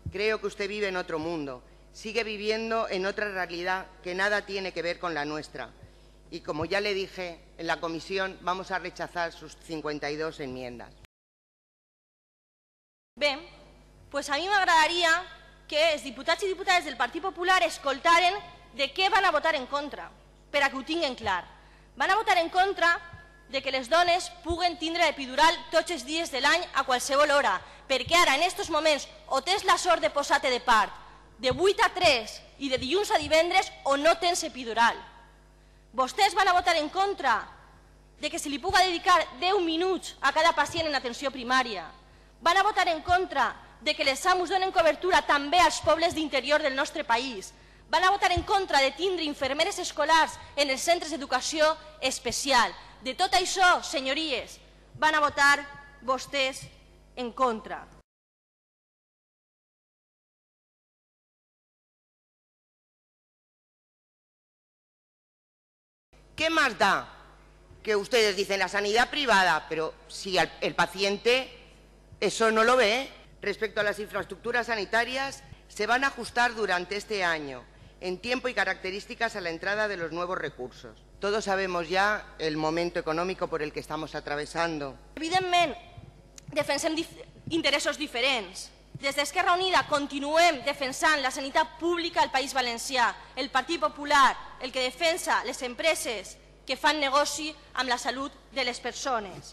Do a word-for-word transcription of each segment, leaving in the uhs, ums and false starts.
Creo que usted vive en otro mundo, sigue viviendo en otra realidad que nada tiene que ver con la nuestra. Y como ya le dije, en la comisión vamos a rechazar sus cincuenta y dos enmiendas. Bé, doncs a mi m'agradaria que els diputats i diputades del Partit Popular escoltaren de què van a votar en contra, per a que ho tinguin clar. Van a votar en contra de que les dones puguen tindre l'epidural tots els dies de l'any a qualsevol hora, perquè ara, en aquests moments, o tens la sort de posar-te de part de vuit a tres i de dilluns a divendres o no tens epidural. Vostès van a votar en contra de que se li puga dedicar deu minuts a cada pacient en atenció primària. Van a votar en contra de que les SAMUs donen cobertura també als pobles d'interior del nostre país. Van a votar en contra de tindre infermeres escolars en els centres d'educació especial. De tot això, senyories, van a votar vostès en contra. ¿Qué más da que ustedes dicen la sanidad privada, pero si el, el paciente eso no lo ve? Respecto a las infraestructuras sanitarias, se van a ajustar durante este año, en tiempo y características a la entrada de los nuevos recursos. Todos sabemos ya el momento económico por el que estamos atravesando. Evidentment, defensem dif interessos diferents. Des d'Esquerra Unida continuem defensant la sanitat pública al País Valencià. El Partit Popular, el que defensa les empreses que fan negoci amb la salut de les persones.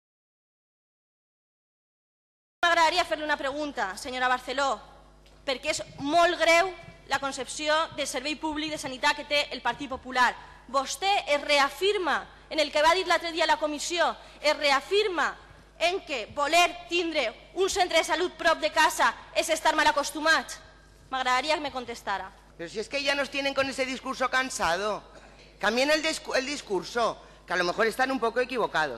M'agradaria fer-li una pregunta, senyora Barceló, perquè és molt greu la concepció del servei públic de sanitat que té el Partit Popular. Vostè es reafirma en el que va dir l'altre dia a la comissió, es reafirma en que voler tindre un centre de salut prop de casa és estar mal acostumat. M'agradaria que me contestara. Pero si es que ya nos tienen con ese discurso cansado. Cambien el, discu el discurso, que a lo mejor están un poco equivocados.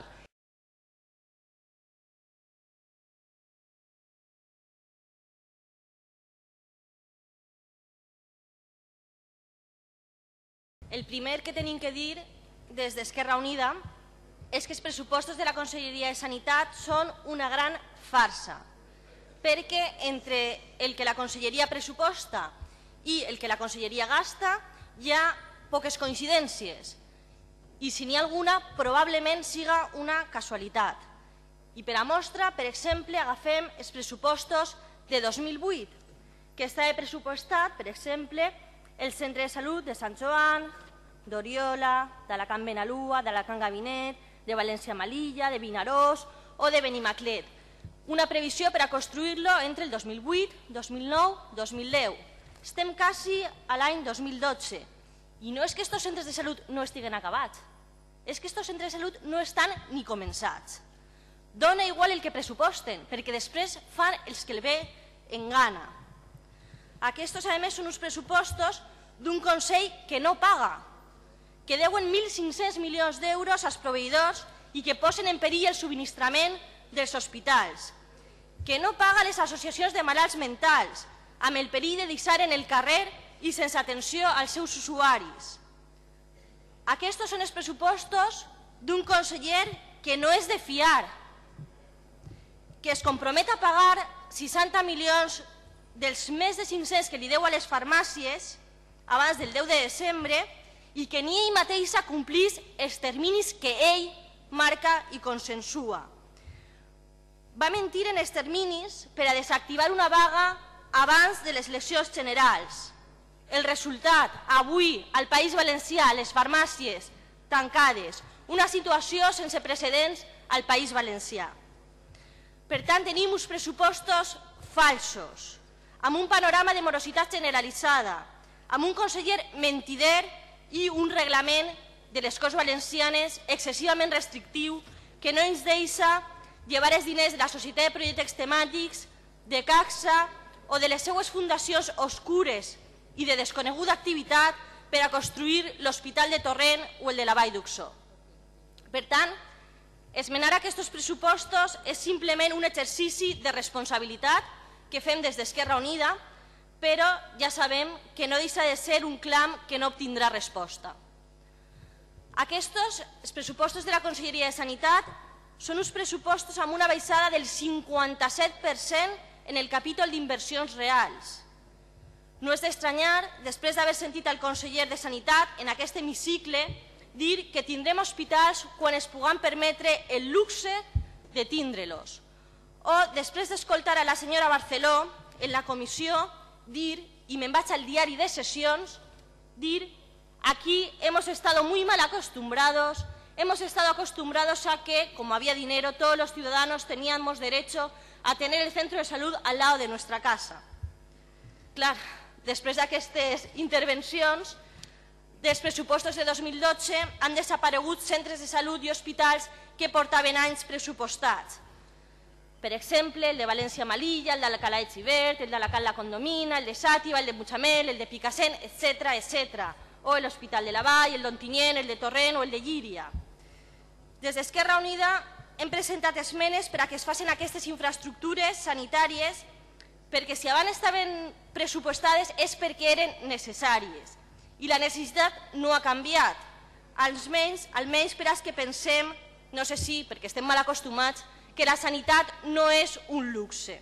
El primer que tenim que dir des d'Esquerra Unida és que els pressupostos de la Conselleria de Sanitat són una gran farsa, perquè entre el que la Conselleria pressuposta i el que la Conselleria gasta hi ha poques coincidències, i si n'hi ha alguna probablement siga una casualitat. I per a mostra, per exemple, agafem els pressupostos de dos mil vuit, que estava pressupostat, per exemple, el centre de salut de Sant Joan, d'Oriola, d'Alacant Benalúa, d'Alacant Gabinet, de València Malilla, de Vinaròs o de Benimaclet. Una previsió per a construir-lo entre el dos mil vuit, dos mil nou i dos mil deu. Estem quasi a l'any dos mil dotze. I no és que aquests centres de salut no estiguen acabats, és que aquests centres de salut no estan ni començats. Dóna igual el que pressuposten, perquè després fan els que el ve en gana. Aquests, a més, són uns pressupostos d'un Consell que no paga, que deuen mil cinc-cents milions d'euros als proveïdors i que posen en perill el subministrament dels hospitals, que no paga les associacions de malalts mentals, amb el perill de deixar en el carrer i sense atenció als seus usuaris. Aquests són els pressupostos d'un conseller que no és de fiar, que es compromet a pagar seixanta milions dels més de cinc-cents que li deu a les farmàcies abans del deu de desembre i que ni ell mateix complís els terminis que ell marca i consensua. Va mentir en els terminis per a desactivar una vaga abans de les eleccions generals. El resultat, avui, al País Valencià, les farmàcies tancades, una situació sense precedents al País Valencià. Per tant, tenim uns pressupostos falsos, amb un panorama de morositat generalitzada, amb un conseller mentider i un reglament de les Corts Valencianes excessivament restrictiu que no ens deixa llevar els diners de la Societat de Projectes Temàtics, de CACSA o de les seues fundacions oscures i de desconeguda activitat per a construir l'Hospital de Torrent o el de la Vall d'Uxó. Per tant, esmenar aquests pressupostos és simplement un exercici de responsabilitat que fem des d'Esquerra Unida, però ja sabem que no deixa de ser un clam que no obtindrà resposta. Aquests pressupostos de la Conselleria de Sanitat són uns pressupostos amb una baixada del cinquanta-set per cent en el capítol d'inversions reals. No és d'estranyar, després d'haver sentit el conseller de Sanitat en aquest hemicicle dir que tindrem hospitals quan es puguem permetre el luxe de tindre-los. O després d'escoltar a la senyora Barceló en la comissió dir, y me'n vaig al diari de sessions, dir, aquí hemos estado muy mal acostumbrados, hemos estado acostumbrados a que, como había dinero, todos los ciudadanos teníamos derecho a tener el centro de salud al lado de nuestra casa. Clar, després d'aquestes intervencions, dels pressupostos de dos mil dotze han desaparegut centres de salut i hospitals que portaven anys pressupostats. Per exemple, el de València-Malilla, el d'Alcalá de Xivert, el d'Alacant la Condomina, el de Xàtiva, el de Mutxamel, el de Picassent, etcètera, etcètera. O l'Hospital de la Vall, el d'Ontinyent, el de Torrent o el de Llíria. Des d'Esquerra Unida hem presentat esmenes per a que es facin aquestes infraestructures sanitàries perquè si abans estaven pressupostades és perquè eren necessàries. I la necessitat no ha canviat, almenys, almenys per als que pensem, no sé si perquè estem mal acostumats, que la sanitat no és un luxe.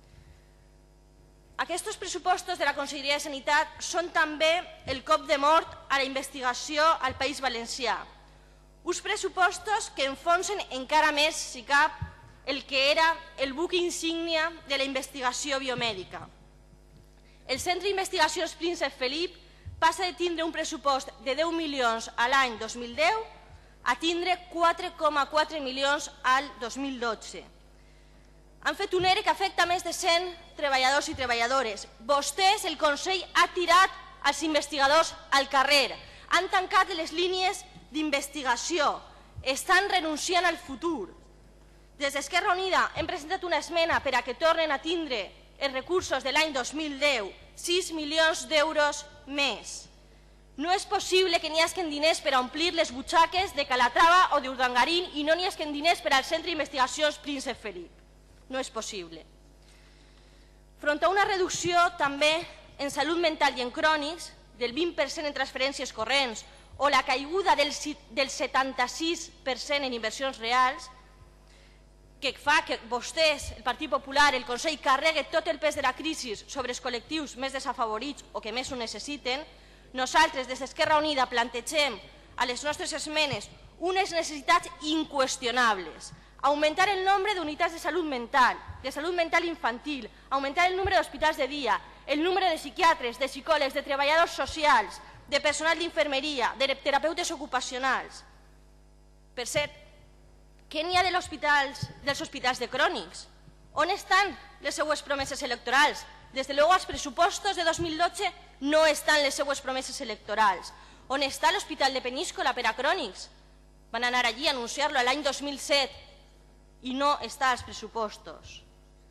Aquests pressupostos de la Conselleria de Sanitat són també el cop de mort a la investigació al País Valencià. Uns pressupostos que enfonsen encara més, si cap, el que era el buc insígnia de la investigació biomèdica. El Centre d'Investigacions Príncep Felip passa de tindre un pressupost de deu milions a l'any dos mil deu a tindre quatre coma quatre milions al dos mil dotze. Han fet un E R E que afecta més de cent treballadors i treballadores. Vostès, el Consell, ha tirat els investigadors al carrer. Han tancat les línies d'investigació. Estan renunciant al futur. Des d'Esquerra Unida hem presentat una esmena per a que tornen a tindre els recursos de l'any dos mil deu, sis milions d'euros més. No és possible que n'hi hagi diners per a omplir les butxaques de Calatrava o d'Urdangarín i no n'hi hagi diners per al Centre d'Investigacions Príncep Felip. No és possible. Front a una reducció també en salut mental i en crònics del vint per cent en transferències corrents o la caiguda del setanta-sis per cent en inversions reals, que fa que vostès, el Partit Popular, el Consell, carregui tot el pes de la crisi sobre els col·lectius més desafavorits o que més ho necessiten, nosaltres, des d'Esquerra Unida, plantegem a les nostres esmenes unes necessitats inqüestionables. Augmentar el nombre d'unitats de salut mental, de salut mental infantil, augmentar el número d'hospitals de dia, el número de psiquiatres, de psicòlegs, de treballadors socials, de personal d'infermeria, de terapeutes ocupacionals. Per cert, què n'hi ha dels hospitals de crònics? On estan les seues promeses electorals? Des de luego, als pressupostos de dos mil dotze no estan les seues promeses electorals. On està l'Hospital de Peníscola per a crònics? Van anar allí a anunciar-lo l'any dos mil set i no està als pressupostos.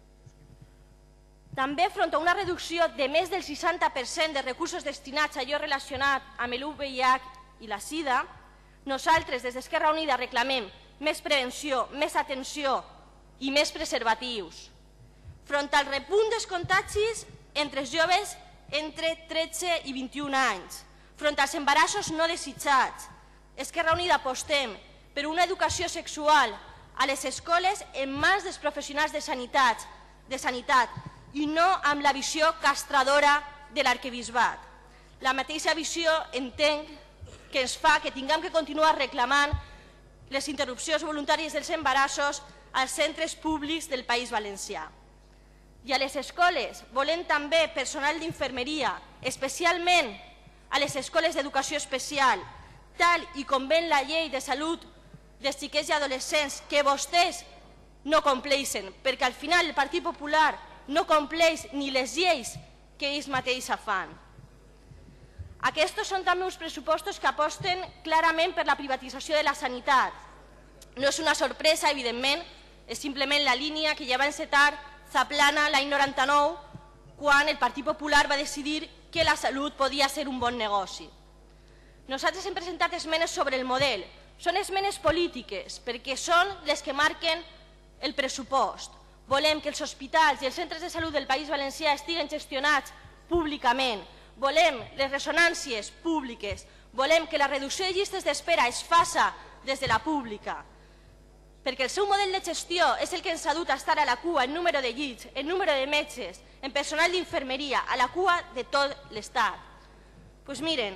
També, front a una reducció de més del seixanta per cent de recursos destinats a allò relacionat amb l'U V I H i la sida, nosaltres, des d'Esquerra Unida, reclamem més prevenció, més atenció i més preservatius. Front al repunt dels contagis entre els joves entre tretze i vint-i-un anys, front als embarassos no desitjats, Esquerra Unida apostem per una educació sexual a les escoles en mans dels professionals de sanitat, de sanitat i no amb la visió castradora de l'arquebisbat. La mateixa visió entenc que ens fa que tinguem que continuar reclamant les interrupcions voluntàries dels embarassos als centres públics del País Valencià. I a les escoles volem també personal d'infermeria, especialment a les escoles d'educació especial, tal i com ven la llei de salut dels xiquets i adolescents que vostès no compleixen, perquè al final el Partit Popular no compleix ni les lleis que ells mateixos fan. Aquests són també uns pressupostos que aposten clarament per la privatització de la sanitat. No és una sorpresa, evidentment, és simplement la línia que ja va encetar Zaplana l'any noranta-nou, quan el Partit Popular va decidir que la salut podia ser un bon negoci. Nosaltres hem presentat esmenes sobre el model. Són esmenes polítiques, perquè són les que marquen el pressupost. Volem que els hospitals i els centres de salut del País Valencià estiguen gestionats públicament. Volem les ressonàncies públiques. Volem que la reducció de llistes d'espera es faça des de la pública. perquè el seu model de gestió és el que ens ha dut a estar a la cua en número de llits, en número de metges, en personal d'infermeria, a la cua de tot l'Estat. Doncs miren,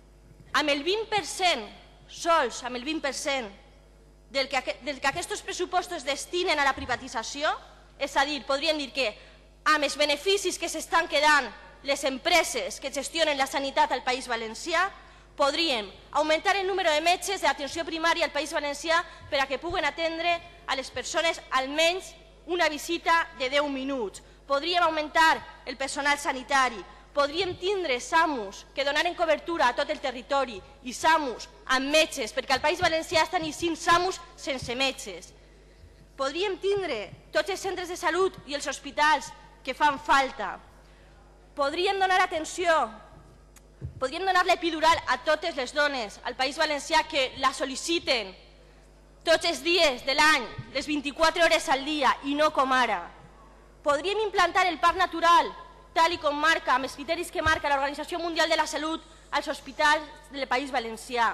amb el vint per cent, sols amb el vint per cent del que, del que aquests pressupostos destinen a la privatització, és a dir, podríem dir que amb els beneficis que s'estan quedant les empreses que gestionen la sanitat al País Valencià, podríem augmentar el número de metges d'atenció primària al País Valencià per a que puguen atendre a les persones almenys una visita de deu minuts. Podríem augmentar el personal sanitari, podríem tindre SAMUs que donaren cobertura a tot el territori i SAMUs amb metges, perquè al País Valencià estan eixint SAMUs sense metges. Podríem tindre tots els centres de salut i els hospitals que fan falta. Podríem donar atenció, podríem donar l'epidural a totes les dones al País Valencià que la sol·liciten tots els dies de l'any, les vint-i-quatre hores al dia i no com ara. Podríem implantar el parc natural, tal com marca, amb els criteris que marca l'Organització Mundial de la Salut als hospitals del País Valencià.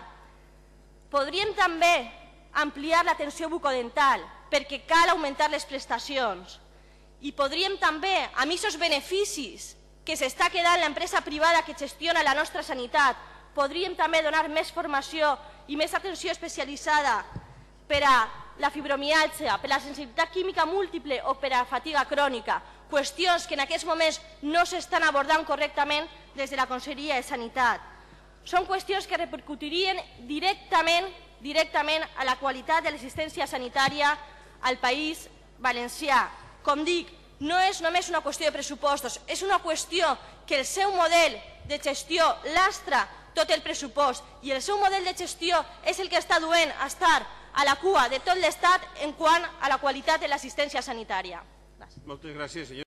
Podríem també ampliar l'atenció bucodental perquè cal augmentar les prestacions. I podríem també, amb aquests beneficis que s'està quedant l'empresa privada que gestiona la nostra sanitat, podríem també donar més formació i més atenció especialitzada per a la fibromiàlgia, per a la sensibilitat química múltiple o per a la fatiga crònica, qüestions que en aquests moments no s'estan abordant correctament des de la Conselleria de Sanitat. Són qüestions que repercutirien directament, directament a la qualitat de l'assistència sanitària al País Valencià. Com dic, no és només una qüestió de pressupostos, és una qüestió que el seu model de gestió lastra tot el pressupost i el seu model de gestió és el que està duent a estar a la cua de tot l'Estat en quant a la qualitat de l'assistència sanitària. Moltes gràcies, senyor.